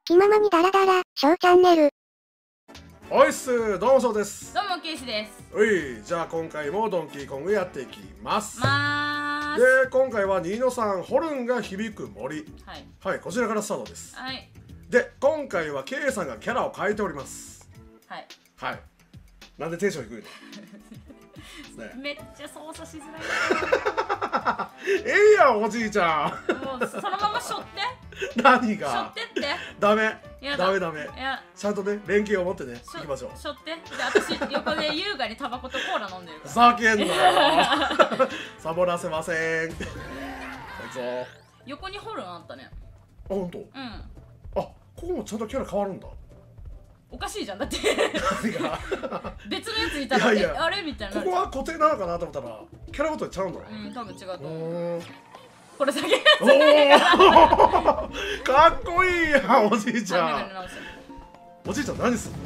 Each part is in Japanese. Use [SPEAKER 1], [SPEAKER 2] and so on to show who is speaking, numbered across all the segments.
[SPEAKER 1] 気ままにダラダラ、ショーチャンネル。
[SPEAKER 2] おいっす、どうもそうです。
[SPEAKER 3] どうもケイシです。
[SPEAKER 2] じゃあ今回もドンキーコングやっていきます。で、
[SPEAKER 3] は
[SPEAKER 2] 今回はニーノさん、ホルンが響く森。
[SPEAKER 3] い。
[SPEAKER 2] はい、こちらからスタートです。
[SPEAKER 3] はい。
[SPEAKER 2] で、今回は K さんがキャラを変えております。
[SPEAKER 3] はい。
[SPEAKER 2] はい。なんでテンション低いのね、
[SPEAKER 3] めっちゃ操作しづらい。
[SPEAKER 2] ええやん、おじいちゃん。
[SPEAKER 3] もうそのまましょって。
[SPEAKER 2] 何が
[SPEAKER 3] しょってって。
[SPEAKER 2] ダメ。
[SPEAKER 3] やだ
[SPEAKER 2] ダメダメ。
[SPEAKER 3] いや、
[SPEAKER 2] ちゃんとね、連携を持ってね、行きましょう。
[SPEAKER 3] しょって。で、私横で優雅にタバコとコーラ飲んでる
[SPEAKER 2] ふ
[SPEAKER 3] から。
[SPEAKER 2] ざけんなよ。サボらせません。こいつを。
[SPEAKER 3] 横にホルンあったね。
[SPEAKER 2] あ、ほんと。
[SPEAKER 3] うん。
[SPEAKER 2] あ、ここもちゃんとキャラ変わるんだ。
[SPEAKER 3] おかしいじゃん、だって
[SPEAKER 2] 何が
[SPEAKER 3] 別のやついたら、
[SPEAKER 2] いやいや
[SPEAKER 3] あれみたいな。
[SPEAKER 2] ここは固定なのかなと思ったらキャラごとにちゃうんだな。
[SPEAKER 3] うん、多分違うと思う。
[SPEAKER 2] おー
[SPEAKER 3] これだけ
[SPEAKER 2] おーかっこいいやん、おじいちゃん。おじいちゃん何すんの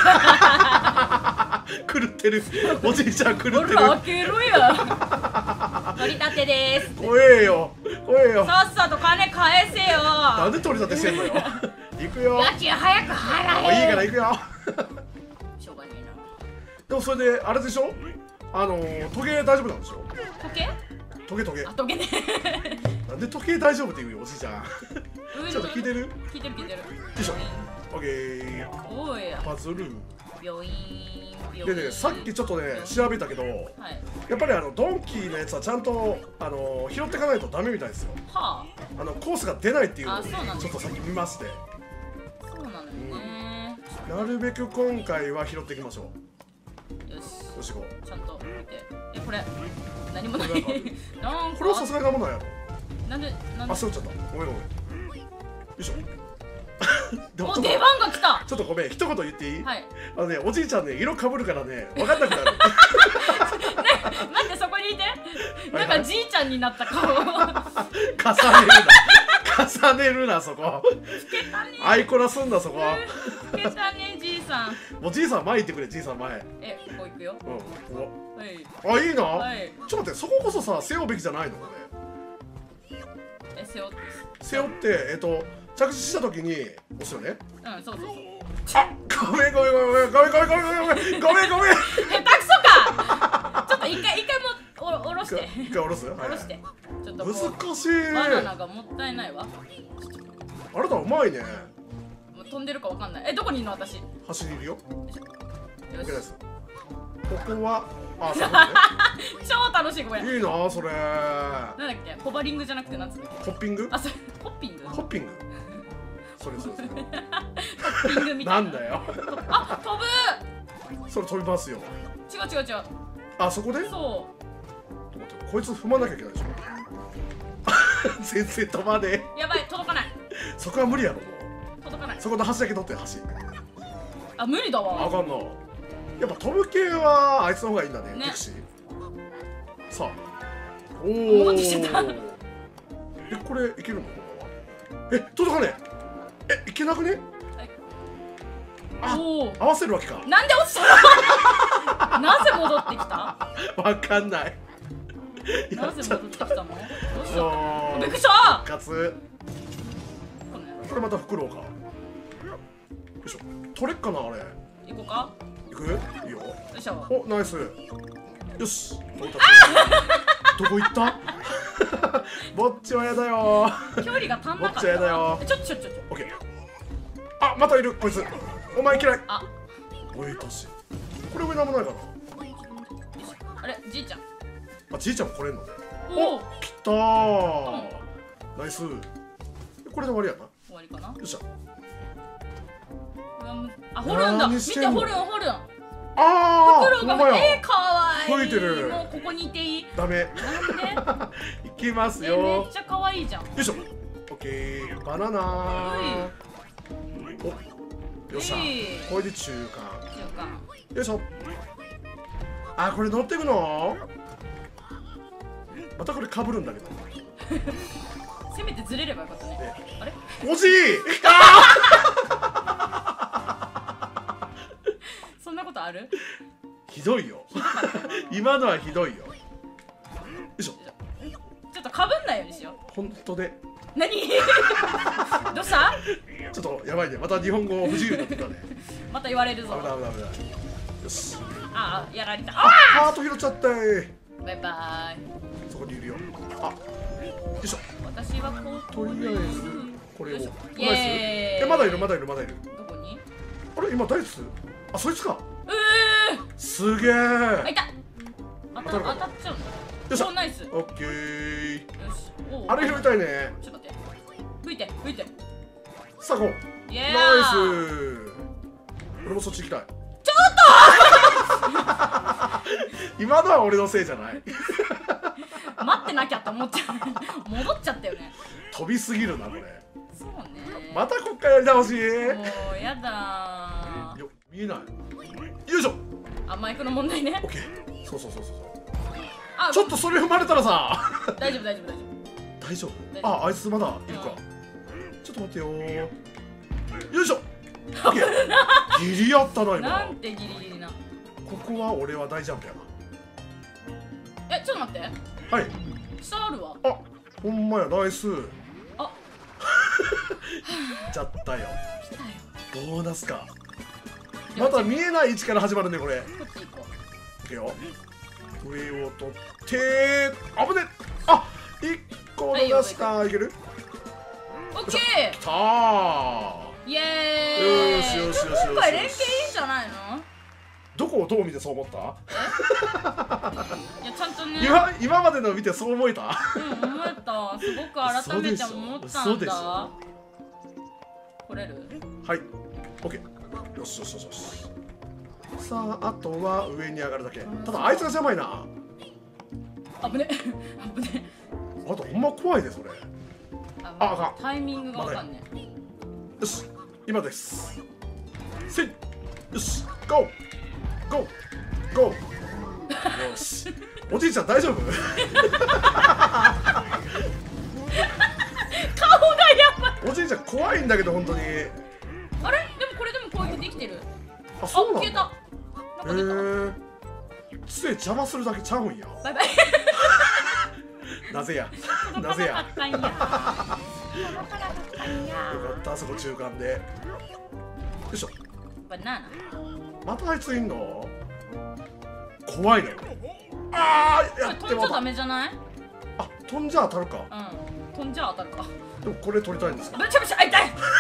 [SPEAKER 2] 狂ってる。おじいちゃん狂ってる。
[SPEAKER 3] ほら開けろや。取り立てです。
[SPEAKER 2] 怖えよ怖えよ。
[SPEAKER 3] さっさと金返せよ。
[SPEAKER 2] なんで取り立てしてんのよ。行くよ。
[SPEAKER 3] 家賃早く払え。
[SPEAKER 2] いいから行くよ。
[SPEAKER 3] しょうがね
[SPEAKER 2] でもそれであれでしょ、時計大丈夫なんでしょ。
[SPEAKER 3] えな。時計？
[SPEAKER 2] 時計
[SPEAKER 3] あ、時計ね。
[SPEAKER 2] なんで時計大丈夫って言うよ、おじいちゃん。ちょっと聞いてる？
[SPEAKER 3] 聞いてる聞いてる。
[SPEAKER 2] よいしょ。オッケー。
[SPEAKER 3] おーいや。
[SPEAKER 2] パズル。
[SPEAKER 3] 病院。
[SPEAKER 2] でね、さっきちょっとね調べたけど、
[SPEAKER 3] はい。
[SPEAKER 2] やっぱりドンキーのやつはちゃんと拾っていかないとダメみたいですよ。
[SPEAKER 3] は
[SPEAKER 2] コースが出ないっていうのを
[SPEAKER 3] あ、そうなんだ
[SPEAKER 2] ちょっとさっき見まして、
[SPEAKER 3] あ。そうなのよね。
[SPEAKER 2] なるべく今回は拾っていきましょ
[SPEAKER 3] よし。
[SPEAKER 2] う。よし行こ
[SPEAKER 3] ちゃんと見て。え、これ何もない。
[SPEAKER 2] これ
[SPEAKER 3] なん
[SPEAKER 2] う。これはさ
[SPEAKER 3] か。
[SPEAKER 2] すがになんもないやろ。
[SPEAKER 3] なんでなん
[SPEAKER 2] あ、
[SPEAKER 3] で。
[SPEAKER 2] 背負っちゃった。ごめんごめん。よいしょ。でも
[SPEAKER 3] お、
[SPEAKER 2] ちょっと
[SPEAKER 3] 出番が来た。
[SPEAKER 2] ちょっとごめん、一言言っていい？
[SPEAKER 3] はい。
[SPEAKER 2] ね、おじいちゃんね、色かぶるからね、分かんなくなる。
[SPEAKER 3] 待って、そこにいて。なんかじいちゃんになった顔。
[SPEAKER 2] 重ねるな。重ねるな、そこ。アイコラすんな、そこ。
[SPEAKER 3] つけたね、じいさん。
[SPEAKER 2] おじいさん前行ってくれ、じいさん前。
[SPEAKER 3] え、ここ行くよ。
[SPEAKER 2] うん。
[SPEAKER 3] はい。
[SPEAKER 2] あ、いいな。
[SPEAKER 3] はい。
[SPEAKER 2] ちょっと待って、そここそさ、背負うべきじゃないのこれ。
[SPEAKER 3] え、背負って。
[SPEAKER 2] 背負って、着地した時に押すよね。
[SPEAKER 3] うん、そうそうそう。
[SPEAKER 2] あ、ごめんごめんごめんごめんごめんごめんごめんごめんごめんごめん。
[SPEAKER 3] 下手くそか。ちょっと一回も下ろして。
[SPEAKER 2] 一回下ろす。
[SPEAKER 3] 下ろして。ちょっとこう
[SPEAKER 2] 難しい。
[SPEAKER 3] バナナがもったいないわ。
[SPEAKER 2] あなたうまいね。
[SPEAKER 3] もう飛んでるかわかんない。え、どこにいるの私。よ
[SPEAKER 2] 走りいるよ。
[SPEAKER 3] し。
[SPEAKER 2] OK です。ここは、あ、そうね。
[SPEAKER 3] 超楽しいこれ。
[SPEAKER 2] いいなそれ。
[SPEAKER 3] なんだっけ、ホバリングじゃなくてなんつうんだっけ。
[SPEAKER 2] ホッピング？
[SPEAKER 3] あ、それホッピング。
[SPEAKER 2] ホッピング。それ。
[SPEAKER 3] ホッピングみたな。
[SPEAKER 2] ないんだよ。
[SPEAKER 3] あ、飛ぶ。
[SPEAKER 2] それ飛びますよ。
[SPEAKER 3] 違う違う違う。
[SPEAKER 2] あ、そこで？
[SPEAKER 3] そ
[SPEAKER 2] こいつ踏まなきゃいけないでしょ。全然飛ばねえ。
[SPEAKER 3] う。やばい、届かない。
[SPEAKER 2] そこは無理やろもう。
[SPEAKER 3] 届かない。
[SPEAKER 2] そこの橋だけ取って橋。
[SPEAKER 3] あ、無理だ
[SPEAKER 2] あ
[SPEAKER 3] わ。
[SPEAKER 2] かんな。やっぱ飛ぶ系はあいつの方がいいんだね。
[SPEAKER 3] ね
[SPEAKER 2] ピクシー。さあ。お
[SPEAKER 3] 戻ってきちゃった
[SPEAKER 2] え、これいけるのここは。え、届かねえ。え、いけなくね？あ
[SPEAKER 3] おお。
[SPEAKER 2] 合わせるわけか。
[SPEAKER 3] なんで落ちたの？なぜ戻ってきた？
[SPEAKER 2] わかんない。
[SPEAKER 3] なぜ戻ってきたの？どうしたの？びっくりした。
[SPEAKER 2] 復活。
[SPEAKER 3] この野郎
[SPEAKER 2] これまた袋か。よいしょ。取れっかなあれ。
[SPEAKER 3] 行こうか。
[SPEAKER 2] 行く？いいよ。
[SPEAKER 3] よいしょ。
[SPEAKER 2] お、ナイス。よし。どこ行った？ぼっちはやだよ。
[SPEAKER 3] 距離が足んなかった。
[SPEAKER 2] ぼっちはやだよ。
[SPEAKER 3] ちょ。
[SPEAKER 2] オッケー。あ、またいるこいつ。お前嫌い。
[SPEAKER 3] あ、
[SPEAKER 2] おい、年。これ上なんもないかな。
[SPEAKER 3] あれ、じいちゃん。
[SPEAKER 2] あ、じいちゃんも来れんのね。
[SPEAKER 3] おお。
[SPEAKER 2] 来たー。ナイス。これで終わりやな。
[SPEAKER 3] 終わりかな。
[SPEAKER 2] よっしゃ。
[SPEAKER 3] あ、ホルンだ。見て、
[SPEAKER 2] 何してんの
[SPEAKER 3] ホルン。
[SPEAKER 2] ああ、
[SPEAKER 3] 袋が、
[SPEAKER 2] ほんまや。
[SPEAKER 3] かわいい。
[SPEAKER 2] 吹いてる
[SPEAKER 3] もうここにいていい。
[SPEAKER 2] ダメ。
[SPEAKER 3] なんで？
[SPEAKER 2] いきます
[SPEAKER 3] め
[SPEAKER 2] よ
[SPEAKER 3] っ。ちゃ可愛いじゃん。
[SPEAKER 2] よいしょ。オッケー。バナナー。お、よっしゃ。これで中間。
[SPEAKER 3] 中間。
[SPEAKER 2] よいしょ。あ、これ乗ってくの？またこれ被るんだけど。
[SPEAKER 3] せめてずれればよかったね。あれ？
[SPEAKER 2] 惜しい。
[SPEAKER 3] そんなことある？
[SPEAKER 2] ひどいよ。今のはひどいよ。よいしょ。
[SPEAKER 3] ちょっとかぶんないようにしよう。
[SPEAKER 2] 本当で。
[SPEAKER 3] 何？どうした？
[SPEAKER 2] ちちょっとやばいね、また日本語不自由になってたね。
[SPEAKER 3] また言われるぞ。
[SPEAKER 2] 危ない危ない危ない。よし。
[SPEAKER 3] ああ、やられた。
[SPEAKER 2] ハート拾っちゃったい。
[SPEAKER 3] バイバイ。
[SPEAKER 2] そこにいるよ。あ、よいしょ。
[SPEAKER 3] 私はこう。
[SPEAKER 2] とりあえずこれを。
[SPEAKER 3] イエーイ。
[SPEAKER 2] まだいるまだいるまだいる。
[SPEAKER 3] どこに？
[SPEAKER 2] あれ今ダイス？あ、そいつか。すげえ。
[SPEAKER 3] あ、いた。当たっちゃうの。
[SPEAKER 2] よっしゃ。
[SPEAKER 3] ナイス。
[SPEAKER 2] オッケー。
[SPEAKER 3] よし。
[SPEAKER 2] あれ拾いたいね。
[SPEAKER 3] ちょっと待って。吹いて吹いて。
[SPEAKER 2] さあこう。
[SPEAKER 3] イエーイ。
[SPEAKER 2] ナイス。俺もそっち行きたい。
[SPEAKER 3] ちょっ
[SPEAKER 2] と今のは俺のせいじゃない。
[SPEAKER 3] 待ってなきゃって思っちゃう。戻っちゃったよね。
[SPEAKER 2] 飛びすぎるなこれ。
[SPEAKER 3] そうね。
[SPEAKER 2] またこっからやり直し。
[SPEAKER 3] もうやだー。
[SPEAKER 2] よ、見えない。よいしょ。
[SPEAKER 3] あ、マイクの問題ね。
[SPEAKER 2] オッケー。そうそうそうそう。
[SPEAKER 3] あ、
[SPEAKER 2] ちょっとそれ踏まれたらさ。
[SPEAKER 3] 大丈夫大丈夫大丈
[SPEAKER 2] 大丈夫。
[SPEAKER 3] 大丈夫
[SPEAKER 2] あ、あいつまだいるか。ちょっと待ってよ。よいしょ。オッケー。ギリやったな
[SPEAKER 3] 夫。
[SPEAKER 2] 今。
[SPEAKER 3] なんてギリギリな。
[SPEAKER 2] ここは俺は大ジャンプや
[SPEAKER 3] え、ちょっと待って。
[SPEAKER 2] な。はい。
[SPEAKER 3] 下あるわ。
[SPEAKER 2] あ、ほんまや、ナイス。
[SPEAKER 3] あ、
[SPEAKER 2] ちゃったよ。
[SPEAKER 3] 来たよ。
[SPEAKER 2] ボーナスか。また見えない位置から始まるねこれ。
[SPEAKER 3] こっち行こ
[SPEAKER 2] いくよ。上を取って危ね。あ、1個逃したいける。
[SPEAKER 3] う。オッケ
[SPEAKER 2] きたー。
[SPEAKER 3] ー。イエーイ。
[SPEAKER 2] よしよしよしよし。
[SPEAKER 3] 今回連携いいんじゃないの？
[SPEAKER 2] どこをどう見てそう思った？
[SPEAKER 3] いや、ちゃんとね。
[SPEAKER 2] 今までの見てそう思えた？
[SPEAKER 3] うん、思えた。すごく改めて思ったんだ。来れる？
[SPEAKER 2] はい。オッケー。よしよしよしよし。さあ、あとは上に上がるだけ。ただあいつが邪魔いな。
[SPEAKER 3] 危ね。危ね。
[SPEAKER 2] あとほんま怖いでそれ。あかん。
[SPEAKER 3] タイミングがわかんね。
[SPEAKER 2] よし、今です。せい。よし、ゴーゴーゴー。よし。おじいちゃん大丈夫？
[SPEAKER 3] 顔がやばい。
[SPEAKER 2] おじいちゃん怖いんだけど本当に。
[SPEAKER 3] あれ？でもこれでも攻撃できてる。
[SPEAKER 2] あ、そうなんだ。
[SPEAKER 3] 消えた。なんか出た。
[SPEAKER 2] 杖邪魔するだけちゃうんや。
[SPEAKER 3] バイバイ。
[SPEAKER 2] なぜや。なぜや。よかった、そこ中間で。よいしょ。
[SPEAKER 3] バナナ。
[SPEAKER 2] またあいついんの？怖いね。ああ、やって
[SPEAKER 3] 飛んじゃダメじゃない？
[SPEAKER 2] あ、飛んじゃ当たるか。
[SPEAKER 3] うん。飛んじゃ当たるか。
[SPEAKER 2] でもこれ取りたいんですよ。
[SPEAKER 3] めちゃめちゃ痛い。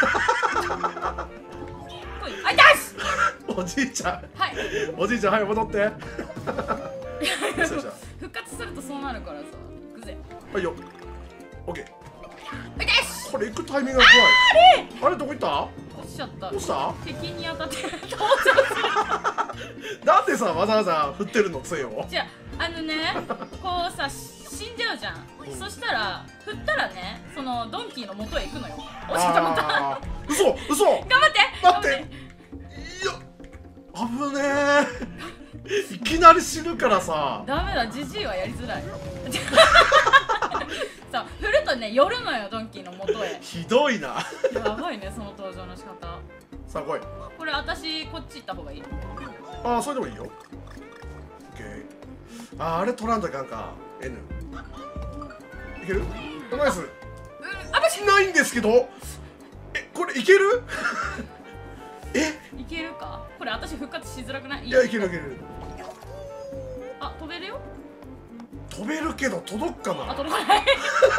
[SPEAKER 3] あ、痛いっす。
[SPEAKER 2] おじいちゃん。
[SPEAKER 3] はい。
[SPEAKER 2] おじいちゃん、はい、戻って。よしよし。
[SPEAKER 3] 復活するとそうなるからさ。行くぜ。
[SPEAKER 2] はいよ。オッケー。
[SPEAKER 3] 痛いっす。
[SPEAKER 2] これ行くタイミングが怖い。あれどこ行った？
[SPEAKER 3] 落ちちゃった。
[SPEAKER 2] どうした？
[SPEAKER 3] 敵に当たって登場する。
[SPEAKER 2] なんでさ、わざわざ振ってるの杖を？
[SPEAKER 3] じゃあ、こうさ、死んじゃうじゃん。そしたら、振ったらね、そのドンキーの元へ行くのよ。落ちたまた。
[SPEAKER 2] 嘘嘘。
[SPEAKER 3] 頑張って。
[SPEAKER 2] 待って。いや、危ねえ。いきなり死ぬからさ。
[SPEAKER 3] ダメだ、ジジイはやりづらい。さあ、振るとね、寄るのよ、ドンキーの元へ。
[SPEAKER 2] ひどいな。
[SPEAKER 3] やばいね、その登場の仕方。
[SPEAKER 2] さあ来い。
[SPEAKER 3] これ、私、こっち行った方がいい。
[SPEAKER 2] ああ、それでもいいよ。オッケー。あれ取らんといかんか。N。いける？ナイス。
[SPEAKER 3] あ、ぶし
[SPEAKER 2] ないんですけど。これいける？
[SPEAKER 3] いけるか？これ、私、復活しづらくない？
[SPEAKER 2] いや、いけるいける。
[SPEAKER 3] あ、飛べるよ。
[SPEAKER 2] 飛べるけど届くか
[SPEAKER 3] あ、
[SPEAKER 2] な。
[SPEAKER 3] 届かない。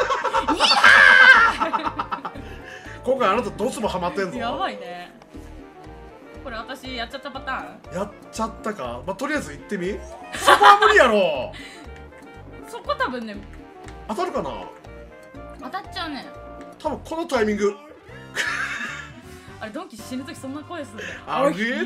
[SPEAKER 2] 今回あなたドツボハマってんぞ。
[SPEAKER 3] やばいね。これ私やっちゃったパターン。
[SPEAKER 2] やっちゃったか。まあ、とりあえず行ってみ。そこは無理やろ。
[SPEAKER 3] そこ多分ね、
[SPEAKER 2] 当たるかな。
[SPEAKER 3] 当たっちゃうね。
[SPEAKER 2] 多分このタイミング。
[SPEAKER 3] あれドンキ死ぬ時そんな声する。
[SPEAKER 2] あげーって。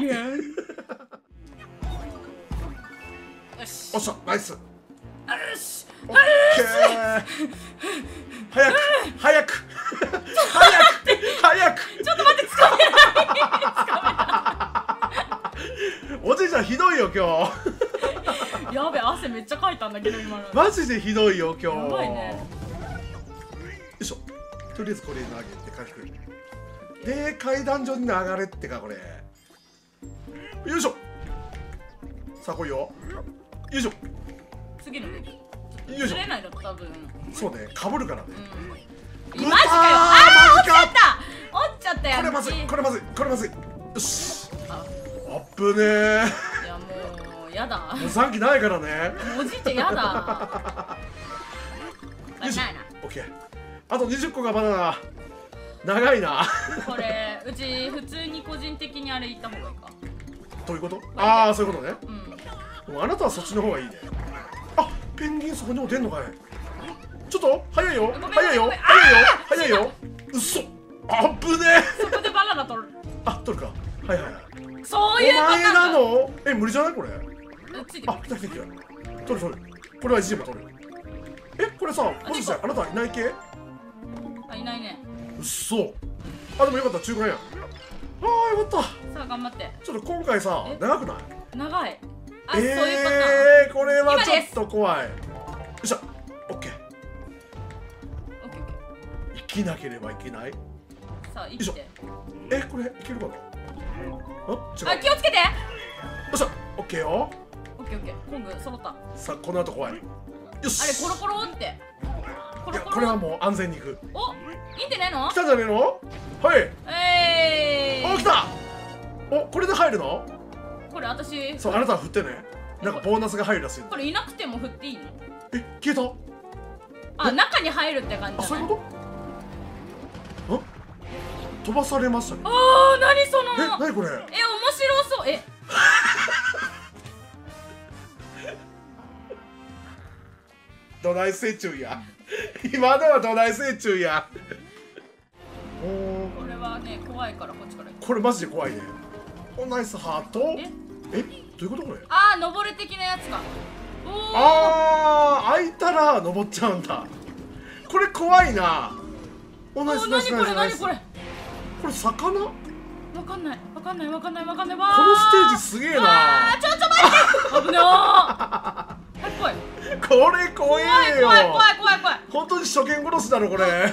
[SPEAKER 3] よし。
[SPEAKER 2] おっしゃ、ナイス。
[SPEAKER 3] よし。
[SPEAKER 2] オッケー。早く早く早く。
[SPEAKER 3] ちょっと待って、つかめない。
[SPEAKER 2] おじいちゃんひどいよ今日。
[SPEAKER 3] やべえ、汗めっちゃかいたんだけど今の。
[SPEAKER 2] マジでひどいよ今日。
[SPEAKER 3] やばいね。
[SPEAKER 2] よいしょ。とりあえずこれ投げて回復で階段上に流れってかこれ。よいしょ。さあ来いよ。よいしょ。
[SPEAKER 3] 次のね。
[SPEAKER 2] よいしょ。
[SPEAKER 3] 釣れないの多分。
[SPEAKER 2] そうね、かぶるからね。
[SPEAKER 3] マジかよ。ああ、落ちちゃった。落ちちゃったやん。
[SPEAKER 2] これまずい。 まずい。よし。
[SPEAKER 3] あ、
[SPEAKER 2] あっぶねー。
[SPEAKER 3] いやもうやだ。
[SPEAKER 2] もう3機ないからね。
[SPEAKER 3] おじいちゃんやだ。
[SPEAKER 2] よし
[SPEAKER 3] ないな。
[SPEAKER 2] オッケー。あと20個がバナナ。長いな。
[SPEAKER 3] これうち普通に個人的にあれ言った方がいいか。
[SPEAKER 2] どういうこと？ああ、そういうことね。
[SPEAKER 3] うん。
[SPEAKER 2] もうあなたはそっちの方がいいね。あ、ペンギンそこにも出んのかい。ちょっと早いよ。
[SPEAKER 3] ごめん
[SPEAKER 2] 早いよ。
[SPEAKER 3] ごめん
[SPEAKER 2] 早いよ。早いよ。うっそ。あっぶね
[SPEAKER 3] そこでバナナ取る。
[SPEAKER 2] あ、取るか。はいはいはい。
[SPEAKER 3] そういうこと
[SPEAKER 2] お前な
[SPEAKER 3] か。
[SPEAKER 2] の？え、無理じゃないこれ？
[SPEAKER 3] ついてく
[SPEAKER 2] あ、来た来た来た。取る取る。これは一時も取る。え、これさ、もしかしてあなたいない系？
[SPEAKER 3] あ、いないね。
[SPEAKER 2] うっそ。あ、でもよかった、中間や。ああ、よかった。
[SPEAKER 3] さあ頑張って。
[SPEAKER 2] ちょっと今回さ、長くない？
[SPEAKER 3] 長い。あ、そういうパターン。
[SPEAKER 2] これは
[SPEAKER 3] 今です
[SPEAKER 2] ちょっと怖い。よいしょ。オッケー。
[SPEAKER 3] オッケーオッケ
[SPEAKER 2] 生きなければいけない。よ
[SPEAKER 3] ー。さあ生
[SPEAKER 2] いしょ
[SPEAKER 3] きて。
[SPEAKER 2] え、これいけるかな？あ、違う。
[SPEAKER 3] あ、気をつけて。
[SPEAKER 2] よいしょ。オッケーよ。
[SPEAKER 3] オッケーオッケー。コング揃った。
[SPEAKER 2] さあ、この後怖い。よし。
[SPEAKER 3] あれコロコロって。コ
[SPEAKER 2] いや、
[SPEAKER 3] ロコロ。
[SPEAKER 2] これはもう安全にいく。
[SPEAKER 3] お、いいんでないの
[SPEAKER 2] 来？たんじゃねえの？はい。お、来
[SPEAKER 3] た。
[SPEAKER 2] た。お、これで入るの？
[SPEAKER 3] これ私。
[SPEAKER 2] そう、あなたは振ってね。なんかボーナスが入るらしいんだ。
[SPEAKER 3] これいなくても振っていいの？
[SPEAKER 2] え、消えた？
[SPEAKER 3] あ、中に入るって感じ
[SPEAKER 2] あ、
[SPEAKER 3] じゃない？
[SPEAKER 2] そういうこと？飛ばされましたね。
[SPEAKER 3] あー、何その。
[SPEAKER 2] え、なにこれ？
[SPEAKER 3] 面白そう。え。
[SPEAKER 2] どない成虫や。今のはどない成虫や。おー、
[SPEAKER 3] これはね、怖いからこっちから行く。
[SPEAKER 2] これマジで怖いね。お、ナイスハート。
[SPEAKER 3] え、
[SPEAKER 2] え、どういうことこれ？
[SPEAKER 3] あー、登る的なやつか。おー。
[SPEAKER 2] あー、開いたら登っちゃうんだ。これ怖いな。お、ナイスナイスナイスナイス。
[SPEAKER 3] 何これ。
[SPEAKER 2] これ魚？
[SPEAKER 3] わかんない。わかんない。わかんない。わかんない。
[SPEAKER 2] このステージすげえな。
[SPEAKER 3] あー、ちょっと待って。危なー。はい、怖い。
[SPEAKER 2] これ怖えよ。
[SPEAKER 3] 怖い。
[SPEAKER 2] 本当に初見殺しだろこれ。はい、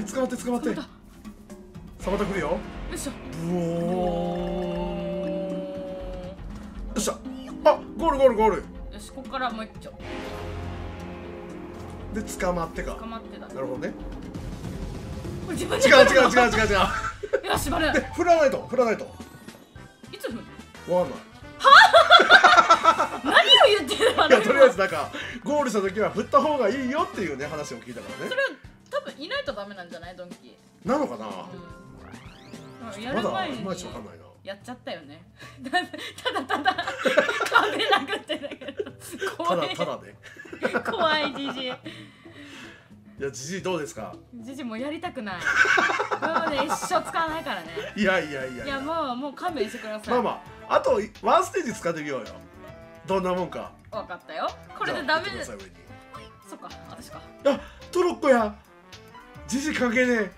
[SPEAKER 2] 捕まって捕まって。サバタ来るよ。
[SPEAKER 3] よいしょ。
[SPEAKER 2] ブオー。よっしゃ。あ、ゴールゴールゴール。
[SPEAKER 3] よし、ここからもう一丁。
[SPEAKER 2] で捕まってか。
[SPEAKER 3] 捕まってた。
[SPEAKER 2] なるほどね。
[SPEAKER 3] これ自分で
[SPEAKER 2] 違う。
[SPEAKER 3] よし、バレない。
[SPEAKER 2] で振らないと振らないと。
[SPEAKER 3] いつ振るの？
[SPEAKER 2] わかんない。
[SPEAKER 3] 何を言ってるの？
[SPEAKER 2] いや、とりあえずなんかゴールした時は振った方がいいよっていうね話を聞いたからね。
[SPEAKER 3] それは多分いないとダメなんじゃない？ドンキ
[SPEAKER 2] なのかな。
[SPEAKER 3] ー。うん。や
[SPEAKER 2] まだ
[SPEAKER 3] る前に
[SPEAKER 2] いまいちわかんないな。
[SPEAKER 3] やっちゃったよね。ただ壁殴ってんだけど。
[SPEAKER 2] た
[SPEAKER 3] 怖い。
[SPEAKER 2] だただね。
[SPEAKER 3] 怖いじじい。
[SPEAKER 2] いや、じじいどうですか？
[SPEAKER 3] ジジもうやりたくない。もうね、一生使わないからね。
[SPEAKER 2] いや。
[SPEAKER 3] いや、もう勘弁してください。
[SPEAKER 2] まあまあ、あとワンステージ使ってみようよ。どんなもんか。
[SPEAKER 3] 分かったよ。これでダメで。
[SPEAKER 2] じゃあ言ってください上に。
[SPEAKER 3] そっか、私か。
[SPEAKER 2] あ、トロッコや。じじ関係ね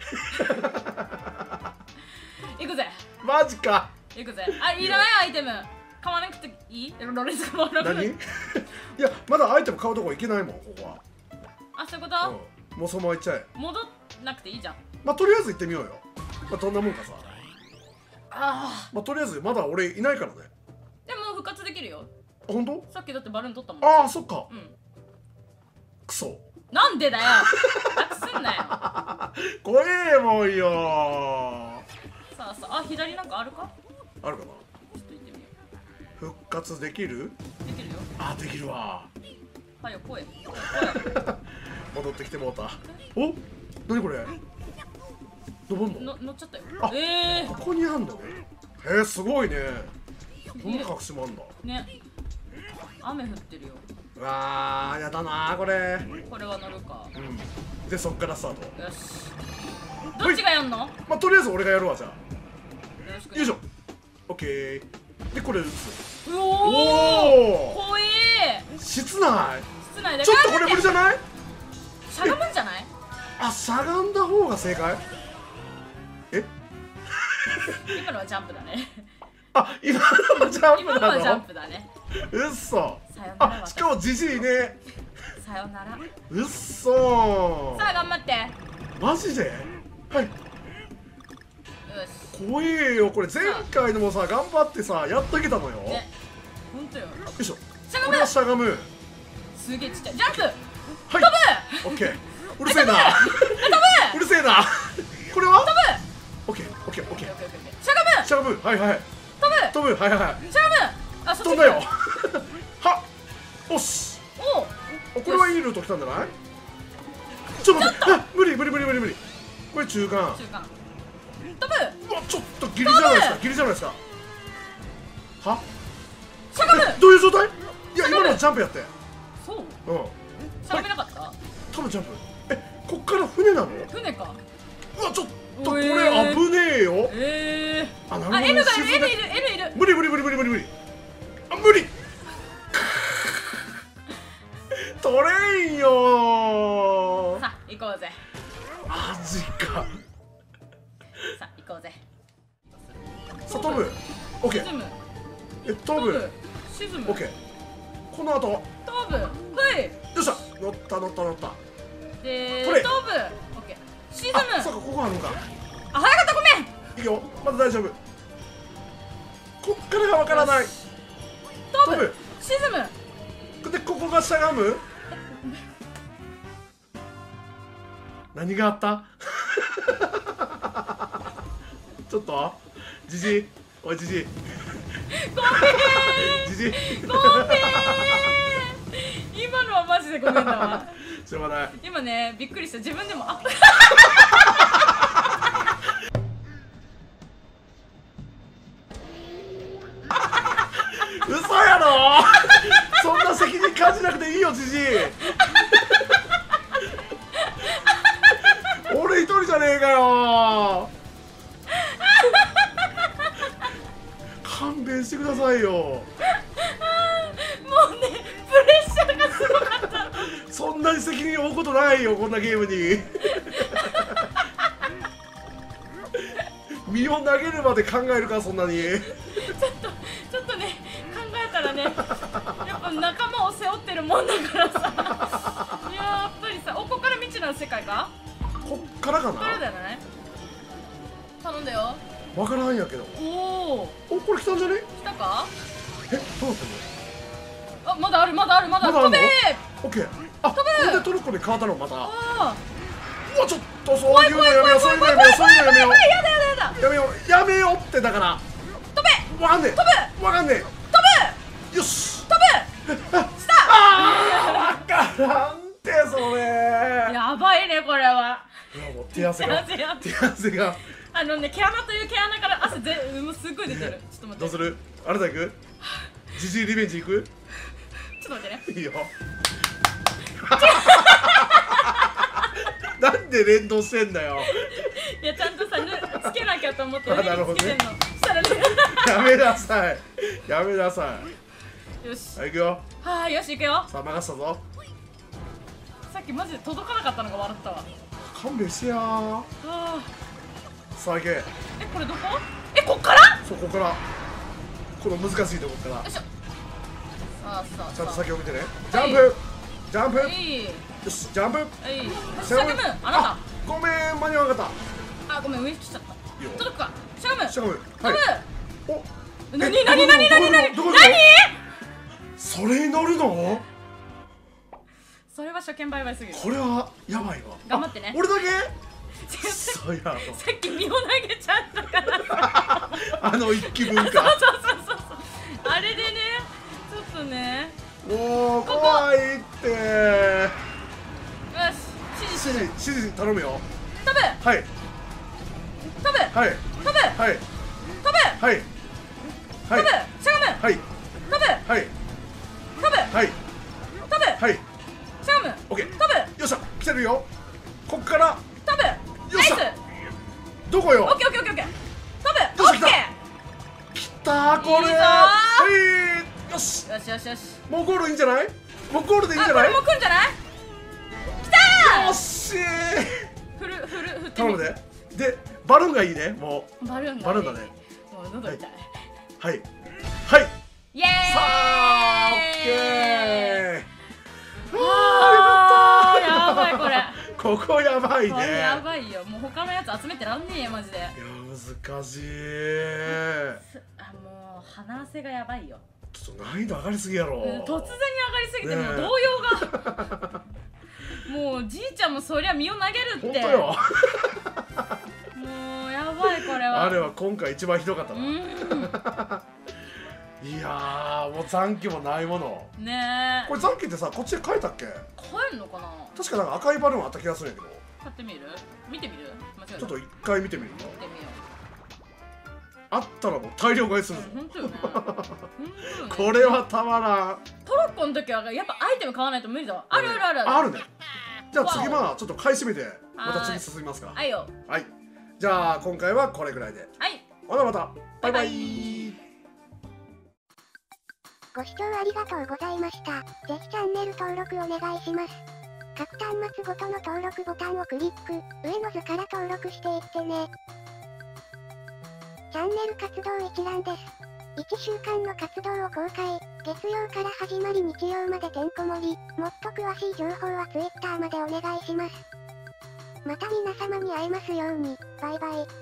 [SPEAKER 3] 行くぜ。
[SPEAKER 2] え。マジか。
[SPEAKER 3] 行くぜ。あ、いらないアイテム。買わなくていい？ロレス買わなく
[SPEAKER 2] 何？
[SPEAKER 3] て。
[SPEAKER 2] いや、まだアイテム買うとこ行けないもん、ここは。
[SPEAKER 3] あ、そういうこと？
[SPEAKER 2] うん、もうそのまま行っちゃえ。
[SPEAKER 3] 戻んなくていいじゃん。
[SPEAKER 2] まあ、とりあえず行ってみようよ。まあ、どんなもんかさ。
[SPEAKER 3] あ
[SPEAKER 2] まあ、とりあえずまだ俺いないからね。
[SPEAKER 3] あ。でも復活できるよ。
[SPEAKER 2] あ、本当？
[SPEAKER 3] さっきだってバルーン取ったもん。
[SPEAKER 2] ああ、そっか。
[SPEAKER 3] うん。
[SPEAKER 2] クソ。
[SPEAKER 3] なんでだよ。楽すんなよ。
[SPEAKER 2] 怖えもんよ。
[SPEAKER 3] さあさあ、左なんかあるか？
[SPEAKER 2] あるかな。
[SPEAKER 3] ちょっと行ってみよ
[SPEAKER 2] 復活できる？
[SPEAKER 3] う。できるよ。
[SPEAKER 2] あ、できるわ。
[SPEAKER 3] はいよ、声。
[SPEAKER 2] 戻ってきてもうた。お、なにこれ？登んの？
[SPEAKER 3] 乗っちゃったよ。
[SPEAKER 2] あ、ここにあんのね。へえ、すごいね。こんな隠しもあんだ。
[SPEAKER 3] ね。雨降ってるよ。
[SPEAKER 2] うわー、やだなーこれ。
[SPEAKER 3] これは乗るか。
[SPEAKER 2] うん。で、そっからスタート。
[SPEAKER 3] よし。どっちがやんの？
[SPEAKER 2] まあ、とりあえず俺がやるわ、じゃあ。
[SPEAKER 3] よろしくね。
[SPEAKER 2] よいしょ。オッケー。で、これ撃つ。
[SPEAKER 3] うおー。
[SPEAKER 2] お
[SPEAKER 3] 怖え
[SPEAKER 2] ー。室内。
[SPEAKER 3] 室内で
[SPEAKER 2] ちょっとこれ無理じゃない？
[SPEAKER 3] しゃがむんじゃない？
[SPEAKER 2] あ、しゃがんだ方が正解？え？
[SPEAKER 3] 今のはジャンプだね。
[SPEAKER 2] あ、今のはジャンプ
[SPEAKER 3] 今のはジャン
[SPEAKER 2] なの？
[SPEAKER 3] プだね。
[SPEAKER 2] うっそ。
[SPEAKER 3] さよなら。
[SPEAKER 2] あ、しかもじじいね。
[SPEAKER 3] さよなら。
[SPEAKER 2] うっそー。
[SPEAKER 3] さあ頑張って。よ
[SPEAKER 2] マジで？はい。
[SPEAKER 3] し。
[SPEAKER 2] 怖えよ、これ前回のもさ、頑張ってさ、やっといけたのよ。よ
[SPEAKER 3] ね。ほんとよ。
[SPEAKER 2] いしょ。
[SPEAKER 3] しゃがむ
[SPEAKER 2] これはしゃがむ。
[SPEAKER 3] すげえちっちゃい。ジャンプ。
[SPEAKER 2] はい。
[SPEAKER 3] 飛ぶ。
[SPEAKER 2] オッケー。うるせえな。
[SPEAKER 3] 飛ぶ。
[SPEAKER 2] うるせえな。これは？
[SPEAKER 3] 飛ぶ。
[SPEAKER 2] オッケー、オッケー、オッケー。
[SPEAKER 3] オッケーオッケーオッケー。
[SPEAKER 2] しゃがむ、はいはい、飛ぶ、はいはい、
[SPEAKER 3] しゃがむ。あ、そっち
[SPEAKER 2] 飛んだよはっ、おし、
[SPEAKER 3] お
[SPEAKER 2] これはいいルート来たんじゃない？ちょっと待って、無理無理無理無理無理、これ中間、
[SPEAKER 3] 中間飛ぶ。
[SPEAKER 2] うわ、ちょっとギリじゃないですか、ギリじゃないですか。は
[SPEAKER 3] しゃがむ。
[SPEAKER 2] どういう状態？いや、今のはジャンプやって。
[SPEAKER 3] そう
[SPEAKER 2] うん、
[SPEAKER 3] しゃがめなかった。
[SPEAKER 2] 多分ジャンプ。こっから船なの？
[SPEAKER 3] 船か。
[SPEAKER 2] うわ、ちょっとこれ危ねえよ。あ、なるほど。
[SPEAKER 3] あ、N がいる、N いる、N いる。
[SPEAKER 2] 無理無理無理無理無理無理。あ、無理取れんよ。
[SPEAKER 3] さあ、行こうぜ。
[SPEAKER 2] マジか。
[SPEAKER 3] さあ、行こうぜ。
[SPEAKER 2] さあ、飛ぶ。オッケー。
[SPEAKER 3] 沈む。
[SPEAKER 2] 飛ぶ。
[SPEAKER 3] 沈む。
[SPEAKER 2] オッケー。この後。
[SPEAKER 3] 飛ぶ。はい。
[SPEAKER 2] よっしゃ。乗った乗った乗った。
[SPEAKER 3] で、
[SPEAKER 2] 取れ。
[SPEAKER 3] 飛ぶ。オッケー。沈む。
[SPEAKER 2] あ、そうか、ここあるんか。
[SPEAKER 3] あ、早かった、ごめん。
[SPEAKER 2] いいよ、まだ大丈夫。こっからがわからない。
[SPEAKER 3] 飛ぶ。沈む。
[SPEAKER 2] で、ここがしゃがむ。何があったちょっとじじい、おいじじい、
[SPEAKER 3] ごめん
[SPEAKER 2] じじい、
[SPEAKER 3] ごめん。今のはマジでごめんだわ。
[SPEAKER 2] しょうがない。
[SPEAKER 3] 今ね、びっくりした。自分でも
[SPEAKER 2] 嘘やろそんな責任感じなくていいよ、じじい。俺一人じゃねえかよ。勘弁してくださいよ。
[SPEAKER 3] もうね、プレッシャーがすごかった。
[SPEAKER 2] そんなに責任を負うことないよ、こんなゲームに。身を投げるまで考えるか、そんなに。
[SPEAKER 3] ちょっとね、考えたらね、やっぱ仲間を背負ってるもんだからさ。やっぱりさ、ここから未知なる世界か。
[SPEAKER 2] こっからかな。
[SPEAKER 3] これだよね。頼んだよ。
[SPEAKER 2] わからんやけど。
[SPEAKER 3] おお。
[SPEAKER 2] これ来たんじゃね？
[SPEAKER 3] 来たか。
[SPEAKER 2] どうなってんの？
[SPEAKER 3] あ、まだある、まだある、まだある。飛べー。
[SPEAKER 2] オッケー。あ、これでトルコに変わったの、また。
[SPEAKER 3] ああ。
[SPEAKER 2] うわ、ちょっとそういうのやめよう、そういうのやめよう、そういうのやめよう。
[SPEAKER 3] やだやだやだ。
[SPEAKER 2] やめよう、やめようってだから。
[SPEAKER 3] 飛べ。
[SPEAKER 2] わかんねえ。
[SPEAKER 3] 飛ぶ。
[SPEAKER 2] わかんねえ。
[SPEAKER 3] 飛ぶ。
[SPEAKER 2] よし。
[SPEAKER 3] 飛ぶ。した。
[SPEAKER 2] わからんってそれ。
[SPEAKER 3] やばいね、これは。
[SPEAKER 2] いや、もう手汗が。手汗が。
[SPEAKER 3] あのね、毛穴という毛穴から汗もうすっごい出てる。ちょっと待って。
[SPEAKER 2] どうする？あれだ行く？ジジイリベンジ行く？
[SPEAKER 3] ちょっと待ってね。
[SPEAKER 2] いいよ。なんで連動してんだよ。
[SPEAKER 3] いや、ちゃんとさ、つけなきゃと思って。
[SPEAKER 2] あ、なるほどね。
[SPEAKER 3] したらね。
[SPEAKER 2] やめなさい。やめなさい。
[SPEAKER 3] よし。
[SPEAKER 2] はい、行くよ。
[SPEAKER 3] はあ、よし、行くよ。
[SPEAKER 2] さあ、任せたぞ。
[SPEAKER 3] さっきマジで届かなかったのが笑ったわ。
[SPEAKER 2] 勘弁してやー。
[SPEAKER 3] ああ。
[SPEAKER 2] さあ、行け。
[SPEAKER 3] これどこ？こっから？
[SPEAKER 2] そこからこの難しいところから。
[SPEAKER 3] よいしょ。さあさあ。
[SPEAKER 2] ちゃんと先を見てね。ジャンプ。ジャンプ。よし、ジャンプ。
[SPEAKER 3] しゃがむ。あなた。
[SPEAKER 2] ごめん、間に合わなかっ
[SPEAKER 3] あ、ごめん、上来ちゃった。届くか。しゃがむ。
[SPEAKER 2] た。しゃがむ。
[SPEAKER 3] はい。
[SPEAKER 2] お。
[SPEAKER 3] 何？
[SPEAKER 2] どこ？それに乗るの？
[SPEAKER 3] それは初見売買すぎる。
[SPEAKER 2] これはやばいわ。
[SPEAKER 3] 頑張ってね。
[SPEAKER 2] 俺だけ？そうやろ。
[SPEAKER 3] さっき身を投げちゃったから
[SPEAKER 2] あの一気分か。
[SPEAKER 3] そうあれでね、ちょっとね。
[SPEAKER 2] もう怖いって。よ
[SPEAKER 3] し、
[SPEAKER 2] 指示頼むよ。
[SPEAKER 3] 飛ぶ。
[SPEAKER 2] はい。
[SPEAKER 3] 飛ぶ。
[SPEAKER 2] はい。
[SPEAKER 3] 飛ぶ。
[SPEAKER 2] はい。
[SPEAKER 3] 飛ぶ。
[SPEAKER 2] はい。
[SPEAKER 3] 飛ぶ。しゃがむ。
[SPEAKER 2] はい。
[SPEAKER 3] 飛ぶ。
[SPEAKER 2] はい。
[SPEAKER 3] 飛ぶ。
[SPEAKER 2] はい。
[SPEAKER 3] 飛ぶ。
[SPEAKER 2] はい。
[SPEAKER 3] しゃがむ。
[SPEAKER 2] オッケー。
[SPEAKER 3] 飛ぶ。
[SPEAKER 2] よっしゃ、来てるよ。こっから
[SPEAKER 3] 飛ぶ。
[SPEAKER 2] よっしゃ。どこよ？
[SPEAKER 3] オッケーオッケーオッケー。飛ぶ。
[SPEAKER 2] よっしゃ、
[SPEAKER 3] オッケー。
[SPEAKER 2] 来たこれ。
[SPEAKER 3] いいぞー。
[SPEAKER 2] はい。よし。
[SPEAKER 3] よしよしよし。
[SPEAKER 2] もうゴールいいんじゃない？もうゴールでいいんじゃない？
[SPEAKER 3] これも来んじゃない？来たー。
[SPEAKER 2] よっし
[SPEAKER 3] 振ってみ。
[SPEAKER 2] 頼むで。で、バルーンがいいね。もう
[SPEAKER 3] バルーン
[SPEAKER 2] バルーンだね。
[SPEAKER 3] もう喉痛い。
[SPEAKER 2] はいはい。
[SPEAKER 3] イエーイ。
[SPEAKER 2] さあ、オッケー。
[SPEAKER 3] あー、やばいこれ。
[SPEAKER 2] ここやばいね。
[SPEAKER 3] これやばいよ。もう他のやつ集めてらんねえよマジで。いや
[SPEAKER 2] 難しい。
[SPEAKER 3] あ、もう鼻汗がやばいよ。
[SPEAKER 2] ちょっと難易度上がりすぎやろ。
[SPEAKER 3] 突然に上がりすぎてもう動揺が。もうじいちゃんもそりゃ身を投げるって。
[SPEAKER 2] 本当よ。
[SPEAKER 3] もうやばいここれは。
[SPEAKER 2] あれは今回一番ひどかったな。いやー、もう残機もないもの。
[SPEAKER 3] ねえ。
[SPEAKER 2] これ残機ってさ、こっちで買えたっけ？
[SPEAKER 3] 買えんのかな。
[SPEAKER 2] 確かなんか赤いバルーンあった気がするんやけど。
[SPEAKER 3] 買ってみる？見てみる？間違えた。
[SPEAKER 2] ちょっと一回見てみるの。
[SPEAKER 3] 見てみよ
[SPEAKER 2] あったらもう大量買いするぞ。
[SPEAKER 3] う。本当よね。本当よね。
[SPEAKER 2] これはたまらん。
[SPEAKER 3] トロッコの時はやっぱアイテム買わないと無理だわ。あるあるあるある。
[SPEAKER 2] あるね。じゃあ次
[SPEAKER 3] わ
[SPEAKER 2] まあちょっと買い占めてまた次進みますか。
[SPEAKER 3] はいよ。
[SPEAKER 2] はい。じゃあ今回はこれぐらいで。
[SPEAKER 3] はい。
[SPEAKER 2] ほなまた。バイバ
[SPEAKER 3] バイバ
[SPEAKER 2] イ。
[SPEAKER 1] ご視聴ありがとうございました。ぜひチャンネル登録お願いします。各端末ごとの登録ボタンをクリック、上の図から登録していってね。チャンネル活動一覧です。1週間の活動を公開、月曜から始まり日曜までてんこ盛り、もっと詳しい情報は Twitter までお願いします。また皆様に会えますように、バイバイ。